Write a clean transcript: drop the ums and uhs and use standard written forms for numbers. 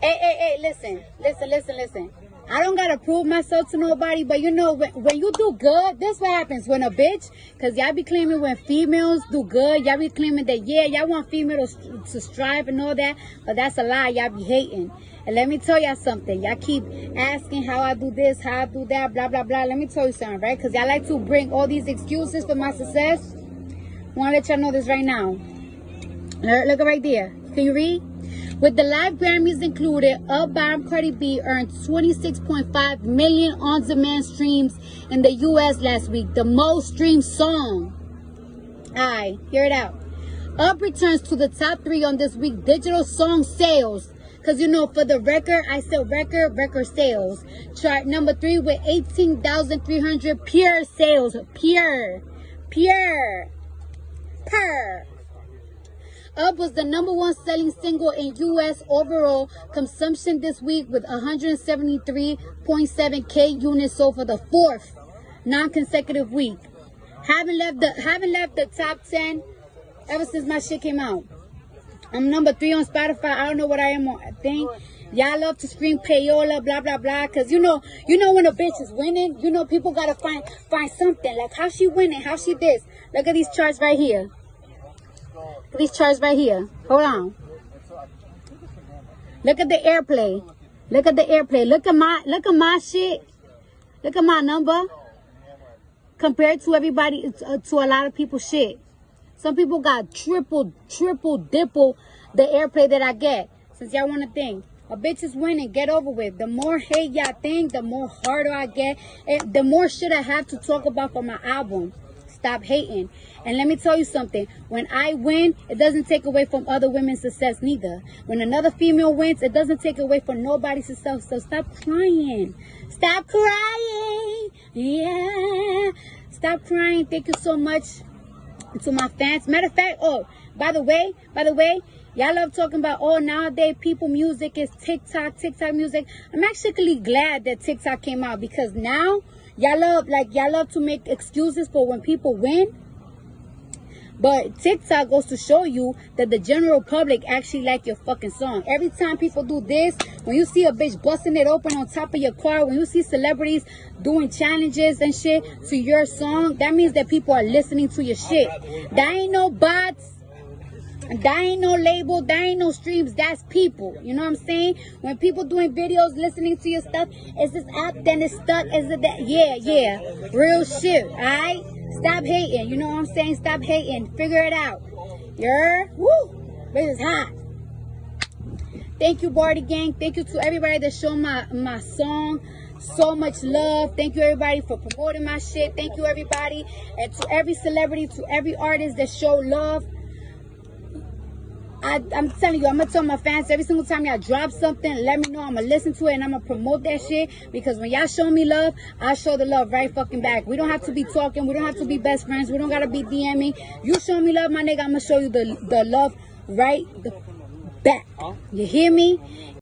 Hey, listen. I don't gotta prove myself to nobody, but you know, when you do good, this what happens when a bitch, cause y'all be claiming when females do good, y'all be claiming that, yeah, y'all want females to strive and all that, but that's a lie, y'all be hating. And let me tell y'all something, y'all keep asking how I do this, how I do that, blah, blah, blah. Let me tell you something, right? Cause y'all like to bring all these excuses for my success. I wanna let y'all know this right now. Look right there. Can you read? With the live Grammys included, Up by Cardi B earned 26.5 million on-demand streams in the U.S. last week, the most streamed song. Alright, hear it out. Up returns to the top 3 on this week's digital song sales. Because, you know, for the record, I said record sales. Chart number 3 with 18,300 pure sales. Pure. Up was the #1 selling single in U.S. overall consumption this week with 173.7K units sold for the 4th non-consecutive week. Haven't left the top 10 ever since my shit came out. I'm number 3 on Spotify. I don't know what I am on. I think y'all love to scream payola, blah blah blah. Cause you know when a bitch is winning, you know people gotta find something like how she winning, how she this. Look at these charts right here. These charts right here. Hold on. Look at the airplay. Look at my shit. Look at my number. Compared to everybody, to a lot of people's shit. Some people got triple dipple the airplay that I get. Since y'all want to think. A bitch is winning. Get over with. The more hate y'all think, the more harder I get. And the more shit I have to talk about for my album. Stop hating. And let me tell you something. When I win, it doesn't take away from other women's success neither. When another female wins, it doesn't take away from nobody's success. So stop crying. Stop crying. Yeah. Stop crying. Thank you so much to my fans. Matter of fact, oh, by the way, y'all love talking about, oh, nowadays people music is TikTok music. I'm actually glad that TikTok came out because now y'all love to make excuses for when people win. But TikTok goes to show you that the general public actually like your fucking song. Every time people do this, when you see a bitch busting it open on top of your car, when you see celebrities doing challenges and shit to your song, that means that people are listening to your shit. That ain't no bots. That ain't no label. That ain't no streams. That's people. You know what I'm saying? When people doing videos, listening to your stuff, is this app, then it's stuck? Is it that? Yeah. Real shit. Alright? Stop hating. You know what I'm saying? Stop hating. Figure it out. Yeah? Woo! This is hot. Thank you, Barty Gang. Thank you to everybody that showed my song so much love. Thank you, everybody, for promoting my shit. Thank you, everybody. And to every celebrity, to every artist that showed love. I'm telling you, I'm going to tell my fans every single time y'all drop something, let me know. I'm going to listen to it and I'm going to promote that shit. Because when y'all show me love, I show the love right fucking back. We don't have to be talking. We don't have to be best friends. We don't got to be DMing. You show me love, my nigga, I'm going to show you the love right back. You hear me?